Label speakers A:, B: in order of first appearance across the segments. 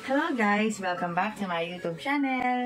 A: Hello guys! Welcome back to my YouTube channel!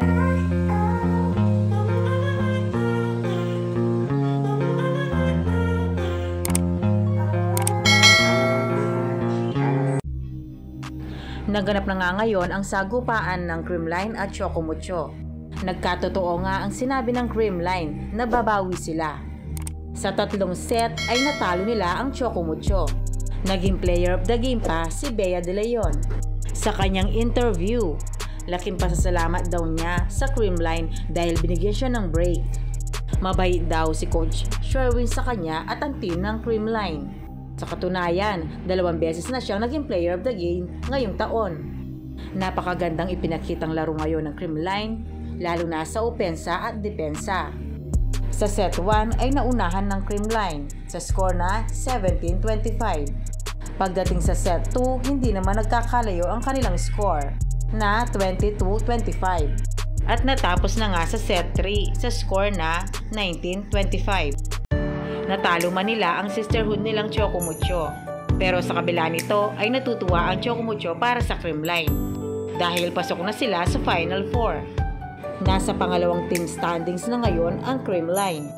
A: Naganap na nga ngayon ang sagupaan ng Creamline at Chocomucho. Nagkatotoo nga ang sinabi ng Creamline na babawi sila. Sa tatlong set ay natalo nila ang Chocomucho. Naging player of the game pa si Bea De Leon. Sa kanyang interview, laking pasasalamat daw niya sa Creamline dahil binigyan siya ng break. Mabait daw si Coach Sherwin sa kanya at ang team ng Creamline. Sa katunayan, 2 beses na siyang naging player of the game ngayong taon. Napakagandang ipinakitang laro ngayon ng Creamline, lalo na sa opensa at depensa. Sa set 1 ay naunahan ng Creamline sa score na 17-25. Pagdating sa set 2, hindi naman nagkakalayo ang kanilang score na 22-25. At natapos na nga sa set 3 sa score na 19-25. Natalo man nila ang sisterhood nilang Chocomucho. Pero sa kabila nito ay natutuwa ang Chocomucho para sa Creamline dahil pasok na sila sa Final 4. Nasa pangalawang team standings na ngayon ang Creamline.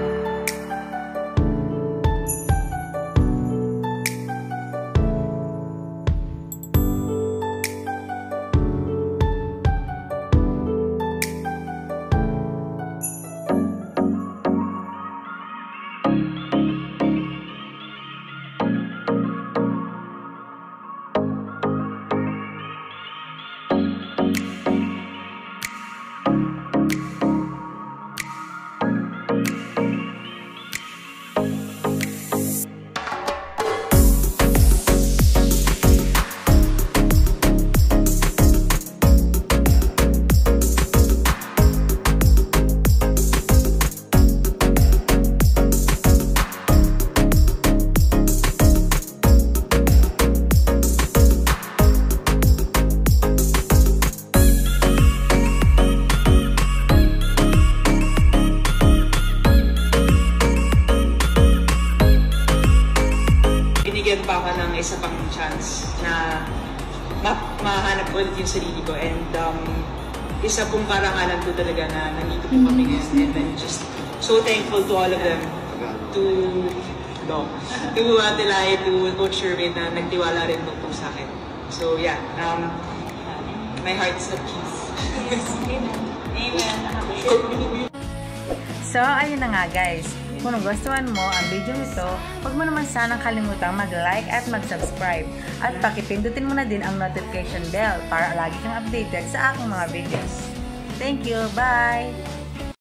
B: Binigyan pa ako ng isa pang chance na mahanap ulit yung sarili ko, and isa pong karangalan ko talaga na nandito po kami ngayon, and I'm just so thankful to all of them, to Delay, to Coach Sherwin na nagtiwala rin po sa akin. So yeah, my heart's at peace. Amen.
A: So ayun na nga guys. Kung nagustuhan mo ang video nito, huwag mo naman sanang kalimutang mag-like at mag-subscribe. At pakipindutin mo na din ang notification bell para lagi kang updated sa aking mga videos. Thank you! Bye!